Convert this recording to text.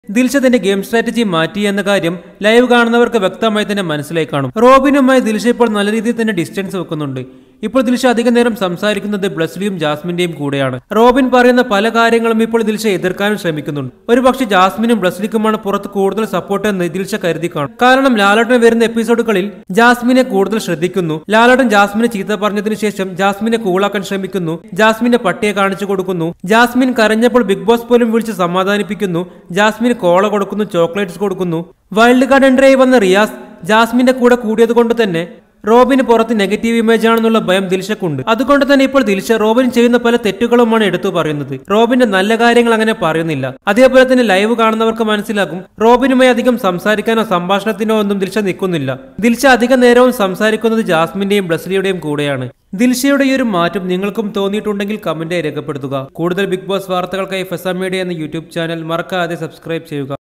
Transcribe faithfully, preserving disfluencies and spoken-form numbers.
ദിൽഷ തന്റെ game strategy മാറ്റി എന്ന കാര്യം ലൈവ് കാണുന്നവർക്ക് വ്യക്തമായി തന്നെ മനസ്സിലായി കാണും. റോബിനുമായി ദിൽഷ ഇപ്പോൾ നല്ല രീതിയിൽ തന്നെ ഡിസ്റ്റൻസ് വെക്കുന്നുണ്ട്. ഇപ്പോൾ ദിൽഷ അധിക നേരം സംസാരിക്കുന്നത് ബ്ലസ്ലിയും ജാസ്മിന്റെയും കൂടെയാണ്. റോബിൻ പറയുന്ന പല കാര്യങ്ങളും ഇപ്പോൾ ദിൽഷ എതിർക്കാനും ശ്രമിക്കുന്നുണ്ട്. ഒരു പക്ഷേ ജാസ്മിനും ബ്ലസ്ലിക്കുമാണ് പുറത്ത് കൂടുതൽ സപ്പോർട്ട് എന്ന് ദിൽഷ കരുതി കാണും. കാരണം ലാലേട്ടൻ വരുന്ന എപ്പിസോഡുകളിൽ ജാസ്മിനെ കൂടുതൽ ശ്രദ്ധിക്കുന്നു. ലാലേട്ടൻ ജാസ്മിനെ ചീത്ത പറഞ്ഞതിനു ശേഷം ജാസ്മിനെ കൂളാക്കാൻ ശ്രമിക്കുന്നു. ജാസ്മിന്റെ പട്ടിയെ കാണിച്ചു കൊടുക്കുന്നു. ജാസ്മിൻ കരഞ്ഞപ്പോൾ ബിഗ് ബോസ് പോലും വിളിച്ച് സമാധാനിപ്പിക്കുന്നു. ജാസ്മിന് കോള കൊടുക്കുന്നു, ചോക്ലേറ്റ്സ് കൊടുക്കുന്നു. വൈൽഡ് കാർഡ് എൻട്രി വന്ന റിയാസ് ജാസ്മിന്റെ കൂടെ കൂടിയത് കൊണ്ട് തന്നെ റോബിന് പുറത്ത് നെഗറ്റീവ് ഇമേജ് ആണെന്നുള്ള ഭയം ദിൽഷക്കുണ്ട്. അതുകൊണ്ട് തന്നെ ഇപ്പോൾ ദിൽഷ റോബിൻ ചെയ്യുന്ന പല തെറ്റുകളുമാണ് എടുത്തു പറയുന്നത്. റോബിന്റെ നല്ല കാര്യങ്ങൾ അങ്ങനെ പറയുന്നില്ല. അതേപോലെ തന്നെ ലൈവ് കാണുന്നവർക്ക് മനസ്സിലാക്കും റോബിനുമായി അധികം സംസാരിക്കാനോ സംഭാഷണത്തിനോ ഒന്നും ദിൽഷ നിൽക്കുന്നില്ല. ദിൽഷ അധിക നേരവും സംസാരിക്കുന്നത് ജാസ്മിന്റെയും ബ്ലസ്ലിയുടെയും കൂടെയാണ്. ദിൽഷയുടെ ഈ ഒരു മാറ്റം നിങ്ങൾക്കും തോന്നിയിട്ടുണ്ടെങ്കിൽ കമന്റായി രേഖപ്പെടുത്തുക. കൂടുതൽ ബിഗ് ബോസ് വാർത്തകൾക്കായി ഫെസ മീഡിയ എന്ന യൂട്യൂബ് ചാനൽ മറക്കാതെ സബ്സ്ക്രൈബ് ചെയ്യുക.